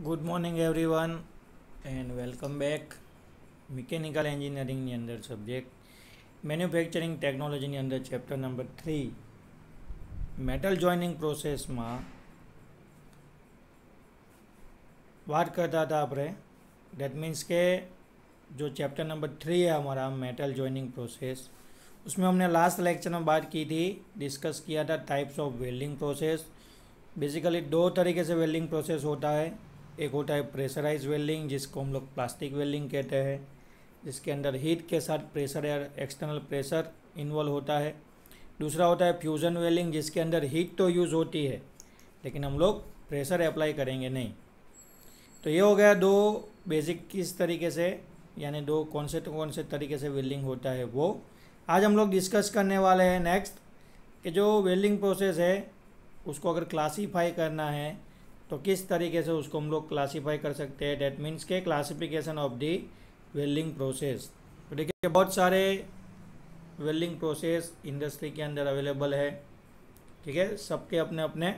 Good morning everyone and welcome back. Mechanical એન્જિનિયરિંગની અંદર subject manufacturing ટેકનોલોજીની અંદર ચેપ્ટર નંબર 3 મેટલ જોઇનિંગ પ્રોસેસમાં बात करता था આપણે. डेट मीन्स के जो चैप्टर नंबर 3 है हमारा मेटल जॉइनिंग प्रोसेस, उसमें हमने लास्ट लेक्चर में बात की थी, डिस्कस किया था types of welding process. Basically दो तरीके से वेल्डिंग प्रोसेस होता है. एक होता है प्रेशराइज वेल्डिंग, जिसको हम लोग प्लास्टिक वेल्डिंग कहते हैं, जिसके अंदर हीट के साथ प्रेशर या एक्सटर्नल प्रेशर इन्वॉल्व होता है. दूसरा होता है फ्यूज़न वेल्डिंग, जिसके अंदर हीट तो यूज़ होती है लेकिन हम लोग प्रेशर अप्लाई करेंगे नहीं. तो ये हो गया दो बेसिक किस तरीके से, यानी दो कौन से तरीके से वेल्डिंग होता है वो आज हम लोग डिस्कस करने वाले हैं. नेक्स्ट कि जो वेल्डिंग प्रोसेस है उसको अगर क्लासीफाई करना है तो किस तरीके से उसको हम लोग क्लासीफाई कर सकते हैं. डेट मीन्स के classification of the welding process. तो देखिए बहुत सारे वेल्डिंग प्रोसेस इंडस्ट्री के अंदर अवेलेबल है. ठीक है, सबके अपने अपने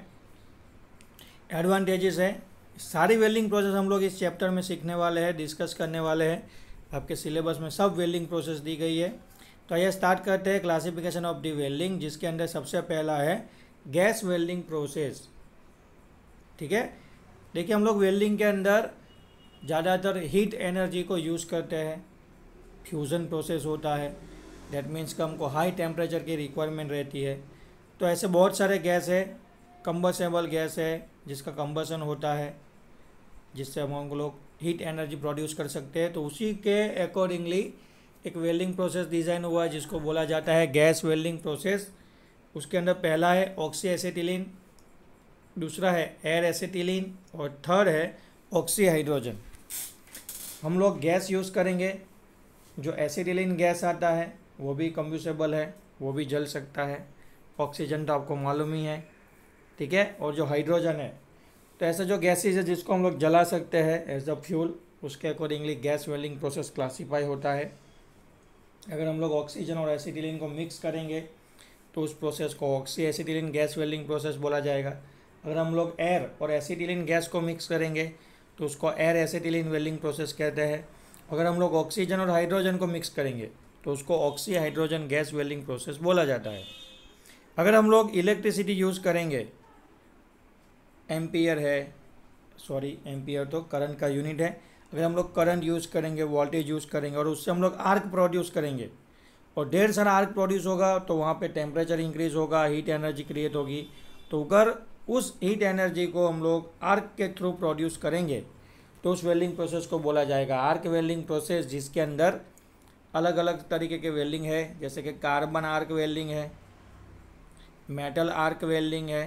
एडवांटेजेस है. सारी वेल्डिंग प्रोसेस हम लोग इस चैप्टर में सीखने वाले हैं, डिस्कस करने वाले हैं. आपके सिलेबस में सब वेल्डिंग प्रोसेस दी गई है. तो आइए स्टार्ट करते हैं क्लासिफिकेशन ऑफ दी वेल्डिंग, जिसके अंदर सबसे पहला है गैस वेल्डिंग प्रोसेस. ठीक है, देखिए हम लोग वेल्डिंग के अंदर ज़्यादातर हीट एनर्जी को यूज़ करते हैं. फ्यूज़न प्रोसेस होता है, डेट मीन्स कि हमको हाई टेम्परेचर की रिक्वायरमेंट रहती है. तो ऐसे बहुत सारे गैस है. कंबसेबल गैस है जिसका कंबसन होता है, जिससे हम लोग हीट एनर्जी प्रोड्यूस कर सकते हैं. तो उसी के अकॉर्डिंगली एक वेल्डिंग प्रोसेस डिज़ाइन हुआ है जिसको बोला जाता है गैस वेल्डिंग प्रोसेस. उसके अंदर पहला है ऑक्सी एसिटिलीन, दूसरा है एयर एसिटिलीन और थर्ड है ऑक्सी हाइड्रोजन. हम लोग गैस यूज़ करेंगे. जो एसिटिलीन गैस आता है वो भी कंब्यूसेबल है, वो भी जल सकता है. ऑक्सीजन तो आपको मालूम ही है. ठीक है, और जो हाइड्रोजन है, तो ऐसा जो गैसेज है जिसको हम लोग जला सकते हैं एज अ फ्यूल, उसके accordingly gas welding process classify होता है. अगर हम लोग ऑक्सीजन और एसिटिलीन को मिक्स करेंगे तो उस प्रोसेस को oxy acetylene gas welding process बोला जाएगा. अगर हम लोग एयर और एसिटिलीन गैस को मिक्स करेंगे तो उसको एयर एसिटिलीन वेल्डिंग प्रोसेस कहते हैं. अगर हम लोग ऑक्सीजन और हाइड्रोजन को मिक्स करेंगे तो उसको oxy hydrogen gas welding process बोला जाता है. अगर हम लोग इलेक्ट्रिसिटी यूज़ करेंगे, एम्पियर है, सॉरी एम्पियर तो करंट का यूनिट है. अगर हम लोग करंट यूज़ करेंगे, वोल्टेज यूज़ करेंगे और उससे हम लोग आर्क प्रोड्यूस करेंगे और ढेर सारा आर्क प्रोड्यूस होगा तो वहाँ पे टेम्परेचर इंक्रीज़ होगा, हीट एनर्जी क्रिएट होगी. तो अगर उस हीट एनर्जी को हम लोग आर्क के थ्रू प्रोड्यूस करेंगे तो उस वेल्डिंग प्रोसेस को बोला जाएगा आर्क वेल्डिंग प्रोसेस, जिसके अंदर अलग अलग तरीके के वेल्डिंग है, जैसे कि कार्बन आर्क वेल्डिंग है, मेटल आर्क वेल्डिंग है,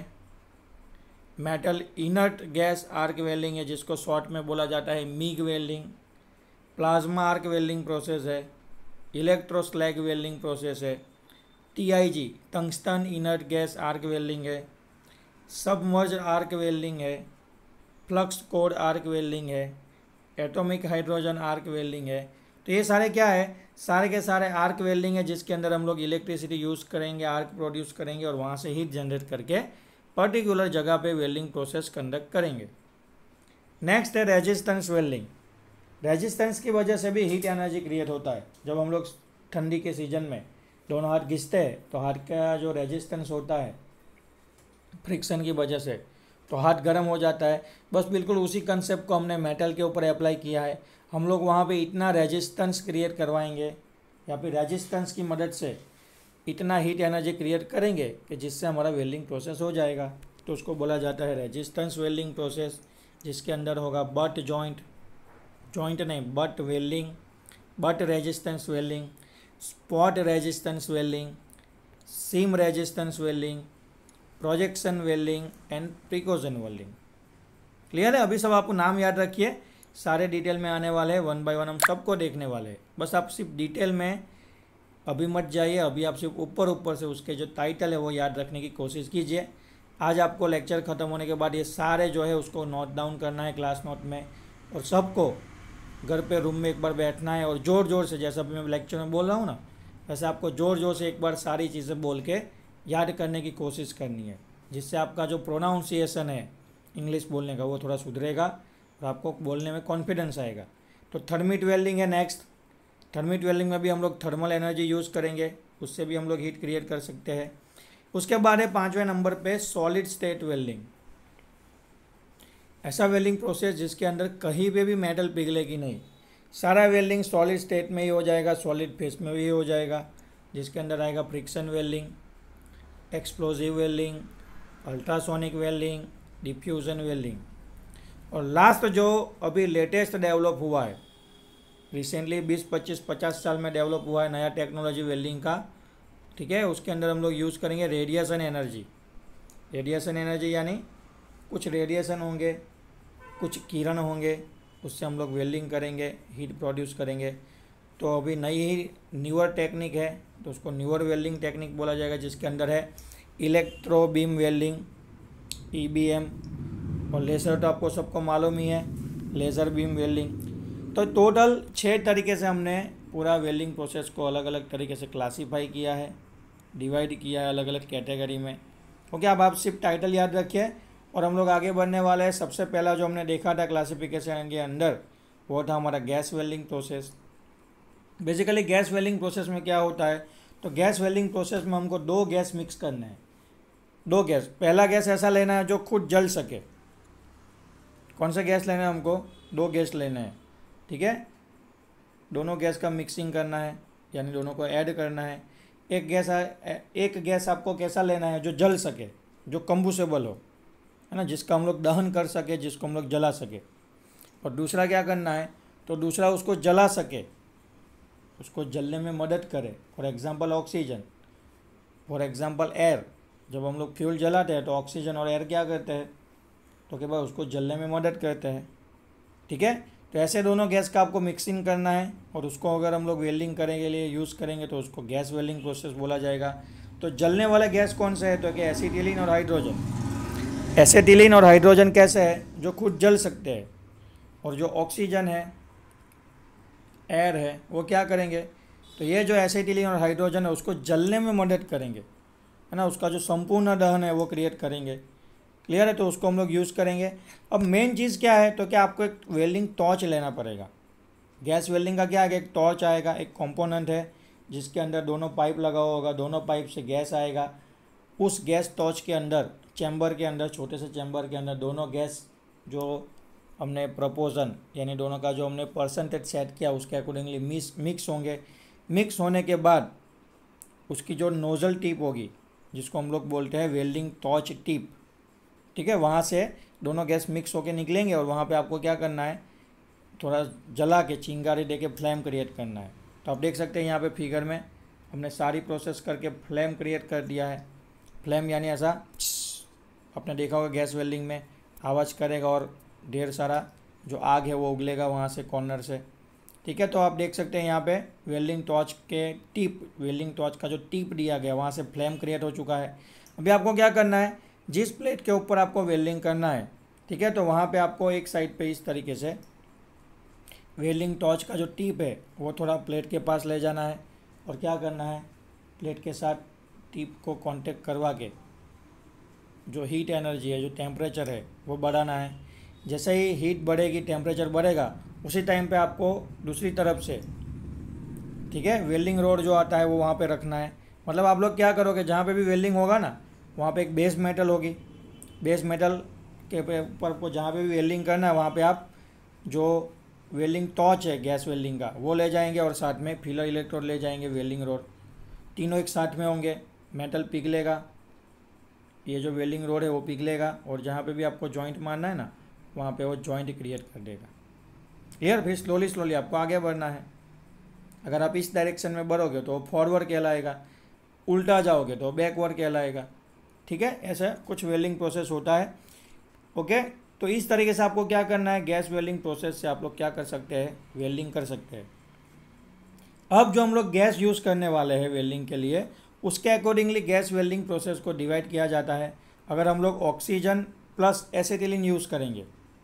metal inert gas arc welding है जिसको शॉर्ट में बोला जाता है MIG welding, plasma arc welding process है, इलेक्ट्रोस्लैग वेल्डिंग प्रोसेस है, TIG tungsten inert gas arc welding है, सबमर्ज आर्क वेल्डिंग है, फ्लक्स कोड आर्क वेल्डिंग है, एटॉमिक हाइड्रोजन आर्क वेल्डिंग है. तो ये सारे क्या है, सारे के सारे आर्क वेल्डिंग है जिसके अंदर हम लोग इलेक्ट्रिसिटी यूज़ करेंगे, आर्क प्रोड्यूस करेंगे और वहाँ से हीट जनरेट करके पर्टिकुलर जगह पे वेल्डिंग प्रोसेस कंडक्ट करेंगे. नेक्स्ट है रेजिस्टेंस वेल्डिंग. रेजिस्टेंस की वजह से भी हीट एनर्जी क्रिएट होता है. जब हम लोग ठंडी के सीजन में दोनों हाथ घिसते हैं तो हाथ का जो रेजिस्टेंस होता है फ्रिक्शन की वजह से, तो हाथ गर्म हो जाता है. बस बिल्कुल उसी कंसेप्ट को हमने मेटल के ऊपर अप्लाई किया है. हम लोग वहाँ पे इतना रेजिस्टेंस क्रिएट करवाएंगे या फिर रेजिस्टेंस की मदद से इतना हीट एनर्जी क्रिएट करेंगे कि जिससे हमारा वेल्डिंग प्रोसेस हो जाएगा. तो उसको बोला जाता है रेजिस्टेंस वेल्डिंग प्रोसेस, जिसके अंदर होगा बट जॉइंट नहीं butt welding, butt resistance welding, spot resistance welding, seam resistance welding, projection welding and percussion welding. Clear है? अभी सब आपको नाम याद रखिए, सारे डिटेल में आने वाले हैं, वन बाय वन हम सबको देखने वाले हैं. बस आप सिर्फ डिटेल में अभी मत जाइए, अभी आप सिर्फ ऊपर से उसके जो टाइटल है वो याद रखने की कोशिश कीजिए. आज आपको लेक्चर ख़त्म होने के बाद ये सारे जो है उसको नोट डाउन करना है क्लास नोट में, और सबको घर पे रूम में एक बार बैठना है और ज़ोर ज़ोर से, जैसा मैं लेक्चर में बोल रहा हूँ ना, वैसे आपको ज़ोर ज़ोर से एक बार सारी चीज़ें बोल के याद करने की कोशिश करनी है, जिससे आपका जो प्रोनाउंसिएशन है इंग्लिश बोलने का वो थोड़ा सुधरेगा और आपको बोलने में कॉन्फिडेंस आएगा। तो थर्मिट वेल्डिंग है नेक्स्ट। थर्मिट वेल्डिंग में भी हम लोग थर्मल एनर्जी यूज़ करेंगे, उससे भी हम लोग हीट क्रिएट कर सकते हैं। उसके बाद है 5वें नंबर पे सॉलिड स्टेट वेल्डिंग। ऐसा वेल्डिंग प्रोसेस जिसके अंदर कहीं पे भी मेटल पिघलेगी नहीं, सारा वेल्डिंग सॉलिड स्टेट में ही हो जाएगा, सॉलिड फेस में भी हो जाएगा, जिसके अंदर आएगा friction welding, explosive welding, ultrasonic welding, diffusion welding. और लास्ट जो अभी लेटेस्ट डेवलप हुआ है, रिसेंटली 20, 25, 50 साल में डेवलप हुआ है नया टेक्नोलॉजी वेल्डिंग का, ठीक है, उसके अंदर हम लोग यूज़ करेंगे रेडिएशन एनर्जी। रेडिएशन एनर्जी यानी कुछ रेडिएशन होंगे, कुछ किरण होंगे, उससे हम लोग वेल्डिंग करेंगे, हीट प्रोड्यूस करेंगे। तो अभी नई ही न्यूअर टेक्निक है, तो उसको न्यूअर वेल्डिंग टेक्निक बोला जाएगा, जिसके अंदर है इलेक्ट्रो बीम वेल्डिंग, EBM, और लेज़र तो आपको सबको मालूम ही है, लेज़र बीम वेल्डिंग। तो टोटल 6 तरीके से हमने पूरा वेल्डिंग प्रोसेस को अलग अलग तरीके से क्लासीफाई किया है, डिवाइड किया है अलग अलग कैटेगरी में। ओके, अब आप सिर्फ टाइटल याद रखिए और हम लोग आगे बढ़ने वाले हैं। सबसे पहला जो हमने देखा था क्लासिफिकेशन के अंदर, वो था हमारा gas welding process. Basically gas welding process में क्या होता है, तो गैस वेल्डिंग प्रोसेस में हमको 2 गैस मिक्स करना है। 2 गैस, पहला गैस ऐसा लेना है जो खुद जल सके। कौन सा गैस लेना है हमको? 2 गैस लेना है, ठीक है। दोनों गैस का मिक्सिंग करना है, यानी दोनों को ऐड करना है। एक गैस आपको कैसा लेना है, जो जल सके, जो कंबुसेबल हो, है ना, जिसका हम लोग दहन कर सके, जिसको हम लोग जला सके। और दूसरा क्या करना है, तो दूसरा उसको जला सके, उसको जलने में मदद करे। For example oxygen, for example air. जब हम लोग फ्यूल जलाते हैं तो ऑक्सीजन और एयर क्या करते हैं, तो क्या भाई उसको जलने में मदद करते हैं, ठीक है। तो ऐसे दोनों गैस का आपको मिक्सिंग करना है, और उसको अगर हम लोग वेल्डिंग करेंगे लिए यूज़ करेंगे तो उसको गैस वेल्डिंग प्रोसेस बोला जाएगा। तो जलने वाले गैस कौन से है, तो कि एसिटिलीन और हाइड्रोजन। एसिटिलीन और हाइड्रोजन कैसे है, जो खुद जल सकते हैं। और जो ऑक्सीजन है, एयर है, वो क्या करेंगे, तो ये जो एसिटिलीन और हाइड्रोजन है उसको जलने में मदद करेंगे, है ना, उसका जो संपूर्ण दहन है वो क्रिएट करेंगे। क्लियर है, तो उसको हम लोग यूज़ करेंगे। अब मेन चीज़ क्या है, तो क्या आपको एक वेल्डिंग टॉर्च लेना पड़ेगा। गैस वेल्डिंग का क्या है, एक टॉर्च आएगा, एक कंपोनेंट है जिसके अंदर दोनों पाइप लगा होगा, दोनों पाइप से गैस आएगा। उस गैस टॉर्च के अंदर, चैम्बर के अंदर, छोटे से चैम्बर के अंदर दोनों गैस जो हमने प्रपोजन, यानी दोनों का जो हमने परसेंटेज सेट किया उसके अकॉर्डिंगली मिक्स होंगे। मिक्स होने के बाद उसकी जो नोज़ल टिप होगी, जिसको हम लोग बोलते हैं वेल्डिंग टॉर्च टिप, ठीक है, वहाँ से दोनों गैस मिक्स होके निकलेंगे। और वहाँ पे आपको क्या करना है, थोड़ा जला के चिंगारी दे के फ्लेम क्रिएट करना है। तो आप देख सकते हैं यहाँ पे फिगर में हमने सारी प्रोसेस करके फ्लेम क्रिएट कर दिया है। फ्लेम यानी ऐसा आपने देखा होगा गैस वेल्डिंग में आवाज़ करेगा और ढेर सारा जो आग है वो उगलेगा वहाँ से कॉर्नर से, ठीक है। तो आप देख सकते हैं यहाँ पे वेल्डिंग टॉर्च के टिप, वेल्डिंग टॉर्च का जो टिप दिया गया वहाँ से फ्लेम क्रिएट हो चुका है। अभी आपको क्या करना है, जिस प्लेट के ऊपर आपको वेल्डिंग करना है, ठीक है, तो वहाँ पे आपको एक साइड पे इस तरीके से वेल्डिंग टॉर्च का जो टिप है वो थोड़ा प्लेट के पास ले जाना है। और क्या करना है, प्लेट के साथ टिप को कांटेक्ट करवा के जो हीट एनर्जी है, जो टेम्परेचर है, वो बढ़ाना है। जैसे ही हीट बढ़ेगी, टेम्परेचर बढ़ेगा, उसी टाइम पे आपको दूसरी तरफ से, ठीक है, वेल्डिंग रोड जो आता है वो वहाँ पे रखना है। मतलब आप लोग क्या करोगे, जहाँ पे भी वेल्डिंग होगा ना, वहाँ पे एक बेस मेटल होगी। बेस मेटल के ऊपर को जहाँ पे भी वेल्डिंग करना है, वहाँ पे आप जो वेल्डिंग टॉर्च है गैस वेल्डिंग का वो ले जाएंगे, और साथ में फिलर इलेक्ट्रोड ले जाएंगे, वेल्डिंग रोड, तीनों एक साथ में होंगे। मेटल पिघलेगा, ये जो वेल्डिंग रोड है वो पिघलेगा, और जहाँ पे भी आपको जॉइंट मारना है ना, वहाँ पे वो जॉइंट क्रिएट कर देगा। क्लियर। फिर स्लोली आपको आगे बढ़ना है। अगर आप इस डायरेक्शन में बढ़ोगे तो फॉरवर्ड कहलाएगा, उल्टा जाओगे तो बैकवर्ड कहलाएगा, ठीक है। ऐसा कुछ वेल्डिंग प्रोसेस होता है। ओके, तो इस तरीके से आपको क्या करना है, गैस वेल्डिंग प्रोसेस से आप लोग क्या कर सकते हैं, वेल्डिंग कर सकते हैं। अब जो हम लोग गैस यूज़ करने वाले हैं वेल्डिंग के लिए, उसके अकॉर्डिंगली गैस वेल्डिंग प्रोसेस को डिवाइड किया जाता है। अगर हम लोग ऑक्सीजन प्लस एसिटिलीन यूज़ करेंगे,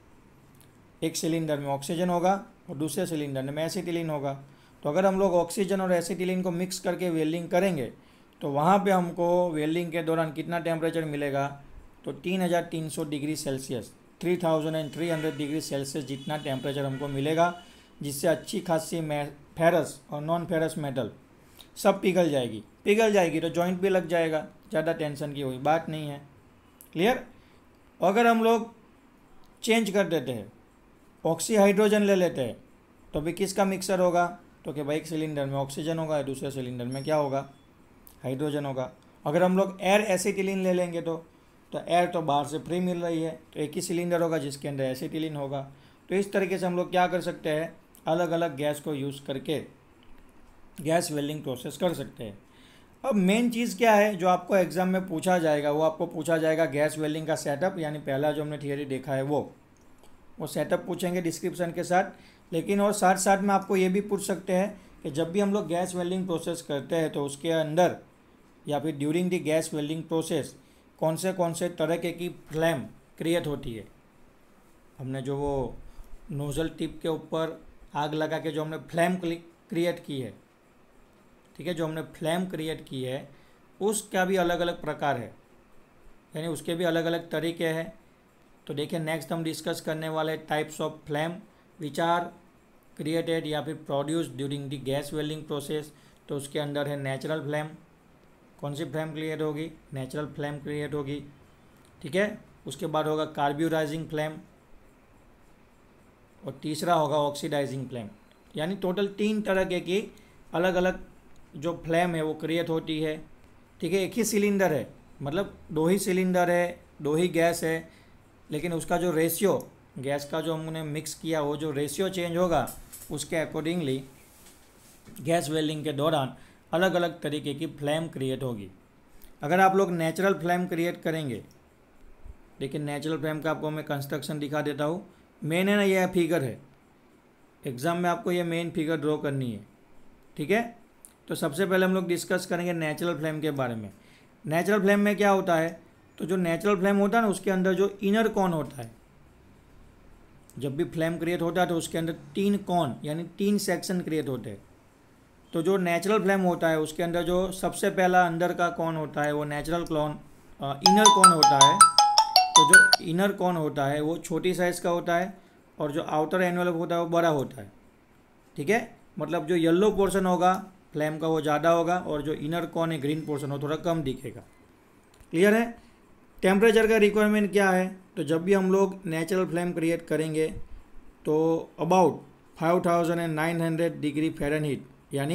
एक सिलेंडर में ऑक्सीजन होगा और दूसरे सिलेंडर में एसिटिलीन होगा, तो अगर हम लोग ऑक्सीजन और एसिटिलीन को मिक्स करके वेल्डिंग करेंगे तो वहाँ पे हमको वेल्डिंग के दौरान कितना टेम्परेचर मिलेगा, तो 3300 डिग्री सेल्सियस, 3300 डिग्री सेल्सियस जितना टेम्परेचर हमको मिलेगा, जिससे अच्छी खासी फेरस और नॉन फेरस मेटल सब पिघल जाएगी तो जॉइंट भी लग जाएगा, ज़्यादा टेंशन की कोई बात नहीं है। क्लियर। अगर हम लोग चेंज कर देते हैं, ऑक्सी हाइड्रोजन ले लेते हैं, तो भी किसका मिक्सर होगा, तो कि भाई एक सिलेंडर में ऑक्सीजन होगा, दूसरे सिलेंडर में क्या होगा, हाइड्रोजन होगा। अगर हम लोग एयर एसिटिलीन ले लेंगे तो एयर तो बाहर से फ्री मिल रही है, तो एक ही सिलेंडर होगा जिसके अंदर एसिटिलीन होगा। तो इस तरीके से हम लोग क्या कर सकते हैं, अलग अलग गैस को यूज़ करके गैस वेल्डिंग प्रोसेस कर सकते हैं। अब मेन चीज़ क्या है जो आपको एग्ज़ाम में पूछा जाएगा, वो आपको पूछा जाएगा गैस वेल्डिंग का सेटअप, यानी पहला जो हमने थियरी देखा है वो सेटअप पूछेंगे डिस्क्रिप्शन के साथ। लेकिन और साथ साथ में आपको ये भी पूछ सकते हैं कि जब भी हम लोग गैस वेल्डिंग प्रोसेस करते हैं तो उसके अंदर या फिर during the gas welding process कौन से तरह की फ्लेम क्रिएट होती है। हमने जो वो नोज़ल टिप के ऊपर आग लगा के जो हमने फ्लेम क्रिएट की है, ठीक है, जो हमने फ्लेम क्रिएट की है उसका भी अलग अलग प्रकार है, यानी उसके भी अलग अलग तरीके हैं। तो देखिए नेक्स्ट हम डिस्कस करने वाले types of flame which are created या फिर produce during the gas welding process. तो उसके अंदर है नेचुरल फ्लेम, कौन सी फ्लेम क्रिएट होगी, नेचुरल फ्लेम क्रिएट होगी, ठीक है। उसके बाद होगा कार्ब्यूराइजिंग फ्लेम और तीसरा होगा ऑक्सीडाइजिंग फ्लेम। यानी टोटल 3 तरह की अलग अलग जो फ्लेम है वो क्रिएट होती है, ठीक है। एक ही सिलेंडर है, मतलब 2 ही सिलेंडर है, 2 ही गैस है, लेकिन उसका जो रेशियो गैस का जो हमने मिक्स किया वो जो रेशियो चेंज होगा उसके अकॉर्डिंगली गैस वेल्डिंग के दौरान अलग अलग तरीके की फ्लेम क्रिएट होगी। अगर आप लोग नेचुरल फ्लेम क्रिएट करेंगे, लेकिन नेचुरल फ्लेम का आपको मैं कंस्ट्रक्शन दिखा देता हूँ। मेन है ना, यह फिगर है, एग्ज़ाम में आपको ये मेन फिगर ड्रॉ करनी है, ठीक है। तो सबसे पहले हम लोग डिस्कस करेंगे नेचुरल फ्लेम के बारे में। नेचुरल फ्लेम में क्या होता है, तो जो नेचुरल फ्लेम होता है ना उसके अंदर जो इनर कॉन होता है, जब भी फ्लेम क्रिएट होता है तो उसके अंदर 3 कॉन यानी 3 सेक्शन क्रिएट होते हैं। तो जो नेचुरल फ्लेम होता है उसके अंदर जो सबसे पहला अंदर का कॉन होता है वो नेचुरल इनर कॉन होता है। तो जो इनर कॉन होता है वो छोटी साइज़ का होता है और जो आउटर एनवेलप होता है वो बड़ा होता है, ठीक है। मतलब जो येलो पोर्शन होगा फ्लेम का वो ज़्यादा होगा और जो इनर कॉन है ग्रीन पोर्शन वो थोड़ा कम दिखेगा। क्लियर है। टेम्परेचर का रिक्वायरमेंट क्या है, तो जब भी हम लोग नेचुरल फ्लेम क्रिएट करेंगे तो अबाउट 5900 डिग्री फ़ारेनहीट यानी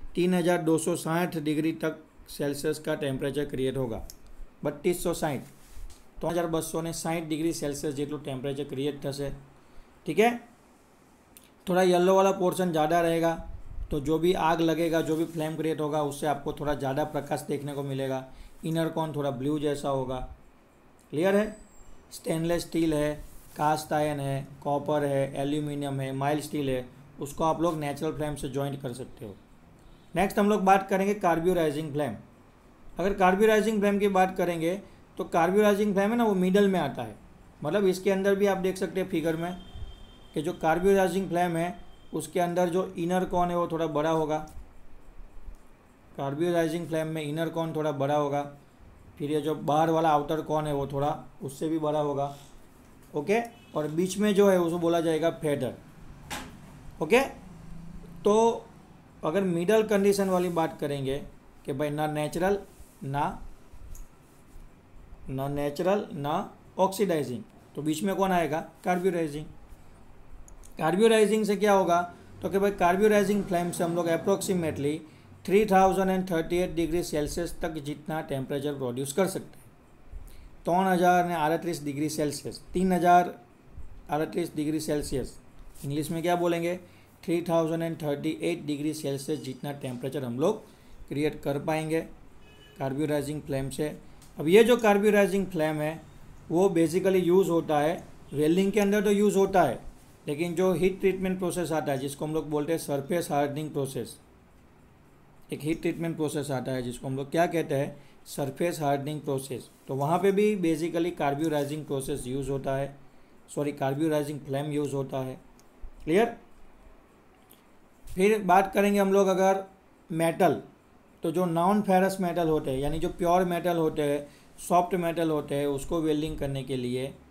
3260 डिग्री तक सेल्सियस का टेम्परेचर क्रिएट होगा। 3260 तो 3260 डिग्री सेल्सियस જેટલું टेम्परेचर क्रिएट થશે, ठीक है। थोड़ा येलो वाला पोर्शन ज़्यादा रहेगा तो जो भी आग लगेगा, जो भी फ्लेम क्रिएट होगा उससे आपको थोड़ा ज़्यादा प्रकाश देखने को मिलेगा। इनर कॉन थोड़ा ब्लू जैसा होगा। क्लियर है। स्टेनलेस स्टील है, कास्ट आयरन है, कॉपर है, एल्यूमिनियम है, माइल्ड स्टील है, उसको आप लोग नेचुरल फ्लेम से जॉइंट कर सकते हो। नेक्स्ट हम लोग बात करेंगे कार्ब्यूराइजिंग फ्लेम। अगर कार्ब्यूराइजिंग फ्लेम की बात करेंगे तो कार्ब्यूराइजिंग फ्लेम है ना वो मिडल में आता है। मतलब इसके अंदर भी आप देख सकते हैं फिगर में कि जो कार्ब्यूराइजिंग फ्लेम है उसके अंदर जो इनर कॉन है वो थोड़ा बड़ा होगा। कार्ब्यूराइजिंग फ्लेम में इनर कॉन थोड़ा बड़ा होगा, फिर ये जो बाहर वाला आउटर कॉन है वो थोड़ा उससे भी बड़ा होगा, ओके। और बीच में जो है उसको बोला जाएगा फेडर, ओके। तो अगर मिडल कंडीशन वाली बात करेंगे कि भाई ना नेचुरल ना ऑक्सीडाइजिंग, तो बीच में कौन आएगा, कार्ब्यूराइजिंग। कार्ब्यूराइजिंग से क्या होगा तो कि भाई कार्ब्यूराइजिंग फ्लेम से हम लोग अप्रोक्सीमेटली 3038 डिग्री सेल्सियस तक जितना टेम्परेचर प्रोड्यूस कर सकते हैं। 3038 degree Celsius, 3038 degree Celsius, English में क्या बोलेंगे, 3038 डिग्री सेल्सियस जितना टेम्परेचर हम लोग क्रिएट कर पाएंगे कार्ब्यूराइजिंग फ्लेम से। अब ये जो कार्ब्यूराइजिंग फ्लेम है वो बेसिकली यूज़ होता है वेल्डिंग के अंदर तो यूज़ होता है, लेकिन जो हीट ट्रीटमेंट प्रोसेस आता है जिसको हम लोग बोलते हैं सरफेस हार्डनिंग प्रोसेस, एक हीट ट्रीटमेंट प्रोसेस आता है जिसको हम लोग क्या कहते हैं, सरफेस हार्डनिंग प्रोसेस। तो वहाँ पे भी बेसिकली कार्ब्यूराइजिंग प्रोसेस यूज़ होता है, कार्ब्यूराइजिंग फ्लेम यूज़ होता है। क्लियर। फिर बात करेंगे हम लोग अगर मेटल, तो जो नॉन फेरस मेटल होते हैं यानी जो प्योर मेटल होते हैं, सॉफ्ट मेटल होते हैं, उसको वेल्डिंग करने के लिए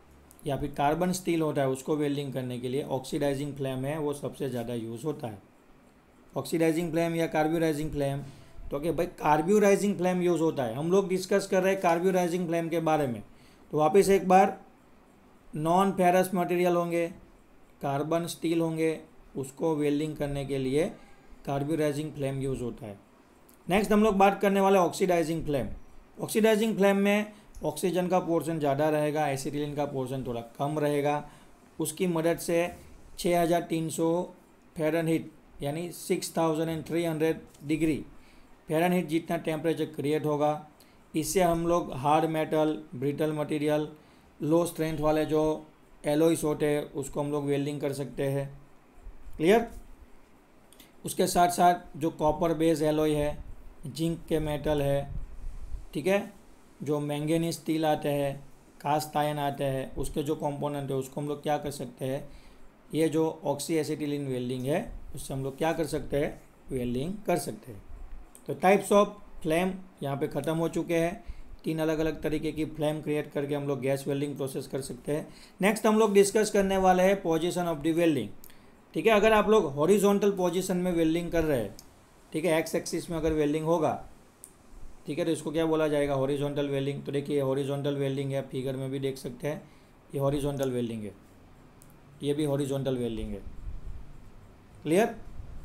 या फिर कार्बन स्टील होता है उसको वेल्डिंग करने के लिए ऑक्सीडाइजिंग फ्लेम है वो सबसे ज़्यादा यूज़ होता है। ऑक्सीडाइजिंग फ्लेम या कार्ब्यूराइजिंग फ्लेम, तो कि भाई कार्ब्यूराइजिंग फ्लेम यूज़ होता है। हम लोग डिस्कस कर रहे हैं कार्ब्यूराइजिंग फ्लेम के बारे में। तो वापस एक बार, नॉन फेरस मटेरियल होंगे, कार्बन स्टील होंगे, उसको वेल्डिंग करने के लिए कार्ब्यूराइजिंग फ्लेम यूज़ होता है। नेक्स्ट हम लोग बात करने वाले ऑक्सीडाइजिंग फ्लेम। ऑक्सीडाइजिंग फ्लेम में ऑक्सीजन का पोर्शन ज़्यादा रहेगा, एसिटिलीन का पोर्शन थोड़ा कम रहेगा। उसकी मदद से 6300 फ़ारेनहीट यानी 6300 डिग्री फ़ारेनहीट जितना टेम्परेचर क्रिएट होगा। इससे हम लोग hard metal, brittle material, low strength वाले जो एलॉयस होते हैं उसको हम लोग वेल्डिंग कर सकते हैं। क्लियर? उसके साथ साथ जो कॉपर बेस एलॉय है, जिंक के मेटल है, ठीक है, जो मैंगनीज स्टील आते हैं, कास्ट आयन आते हैं, उसके जो कंपोनेंट है उसको हम लोग क्या कर सकते हैं, ये जो ऑक्सी एसिटिलीन वेल्डिंग है उससे हम लोग क्या कर सकते हैं, वेल्डिंग कर सकते हैं। तो टाइप्स ऑफ फ्लेम यहाँ पे ख़त्म हो चुके हैं। 3 अलग अलग तरीके की फ्लेम क्रिएट करके हम लोग गैस वेल्डिंग प्रोसेस कर सकते हैं। नेक्स्ट हम लोग डिस्कस करने वाले हैं पोजीशन ऑफ द वेल्डिंग। ठीक है, अगर आप लोग हॉरिजॉन्टल पोजीशन में वेल्डिंग कर रहे हैं, ठीक है, एक्स एक्सिस में अगर वेल्डिंग होगा, ठीक है, तो इसको क्या बोला जाएगा, हॉरिजॉन्टल वेल्डिंग। तो देखिए हॉरिजॉन्टल वेल्डिंग है, फिगर में भी देख सकते हैं, ये हॉरिजॉन्टल वेल्डिंग है, ये भी हॉरिजॉन्टल वेल्डिंग है। क्लियर?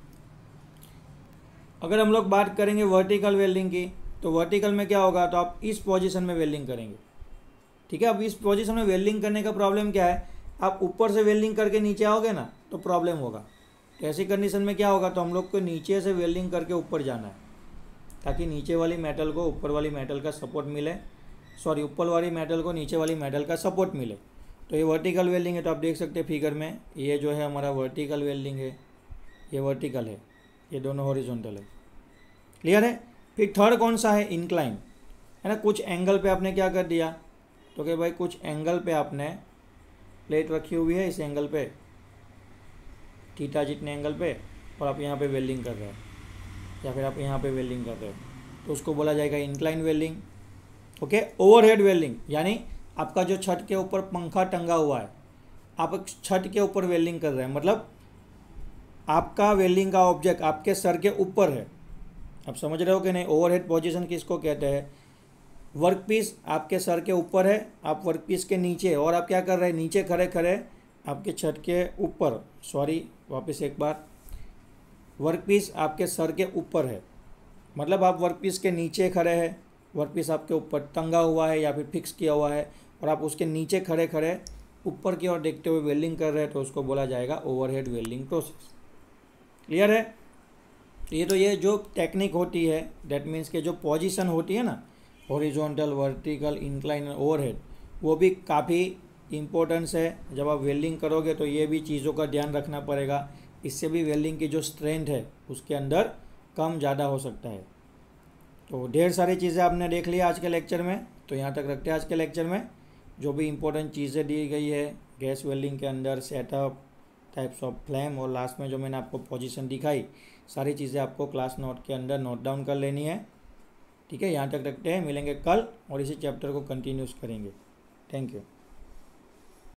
अगर हम लोग बात करेंगे वर्टिकल वेल्डिंग की, तो वर्टिकल में क्या होगा, तो आप इस पोजीशन में वेल्डिंग करेंगे। ठीक है, अब इस पोजीशन में वेल्डिंग करने का प्रॉब्लम क्या है, आप ऊपर से वेल्डिंग करके नीचे आओगे ना तो प्रॉब्लम होगा। तो ऐसी कंडीशन में क्या होगा, तो हम लोग को नीचे से वेल्डिंग करके ऊपर जाना है, ताकि नीचे वाली मेटल को ऊपर वाली मेटल का सपोर्ट मिले, सॉरी ऊपर वाली मेटल को नीचे वाली मेटल का सपोर्ट मिले। तो ये वर्टिकल वेल्डिंग है। तो आप देख सकते हैं फिगर में, ये जो है हमारा वर्टिकल वेल्डिंग है, ये वर्टिकल है, ये दोनों हॉरिजॉन्टल है। क्लियर है? फिर थर्ड कौन सा है, इंक्लाइन, है ना। कुछ एंगल पे आपने क्या कर दिया, तो कि भाई कुछ एंगल पे आपने प्लेट रखी हुई है, इस एंगल पे, थीटा जितने एंगल पे, और आप यहाँ पे वेल्डिंग कर रहे हैं, या फिर आप यहाँ पे वेल्डिंग कर रहे हो, तो उसको बोला जाएगा incline welding. Okay, overhead welding यानी आपका जो छत के ऊपर पंखा टंगा हुआ है, आप छत के ऊपर वेल्डिंग कर रहे हैं, मतलब आपका वेल्डिंग का ऑब्जेक्ट आपके सर के ऊपर है। आप समझ रहे हो कि नहीं? ओवरहेड पोजीशन किसको कहते हैं, वर्क पीस आपके सर के ऊपर है, आप वर्क पीस के नीचे, और आप क्या कर रहे हैं, नीचे खड़े खड़े आपके छत के ऊपर, सॉरी वापस एक बार, वर्क पीस आपके सर के ऊपर है, मतलब आप वर्क पीस के नीचे खड़े हैं, वर्क पीस आपके ऊपर टंगा हुआ है या फिर फिक्स किया हुआ है, और आप उसके नीचे खड़े खड़े ऊपर की ओर देखते हुए वेल्डिंग कर रहे हैं, तो उसको बोला जाएगा ओवरहेड वेल्डिंग प्रोसेस। क्लियर है? ये जो टेक्निक होती है, दैट मीन्स के जो पोजीशन होती है ना, हॉरिजॉन्टल, वर्टिकल, इंक्लाइन, ओवरहेड, वो भी काफ़ी इम्पोर्टेंस है। जब आप वेल्डिंग करोगे तो ये भी चीज़ों का ध्यान रखना पड़ेगा, इससे भी वेल्डिंग की जो स्ट्रेंथ है उसके अंदर कम ज़्यादा हो सकता है। तो ढेर सारी चीज़ें आपने देख लिया आज के लेक्चर में, तो यहाँ तक रखते हैं आज के लेक्चर में। जो भी इम्पोर्टेंट चीज़ें दी गई है गैस वेल्डिंग के अंदर, सेटअप, टाइप्स ऑफ फ्लेम, और लास्ट में जो मैंने आपको पोजीशन दिखाई, सारी चीज़ें आपको क्लास नोट के अंदर नोट डाउन कर लेनी है। ठीक है, यहाँ तक रखते हैं, मिलेंगे कल और इसी चैप्टर को कंटिन्यूस करेंगे। Thank you.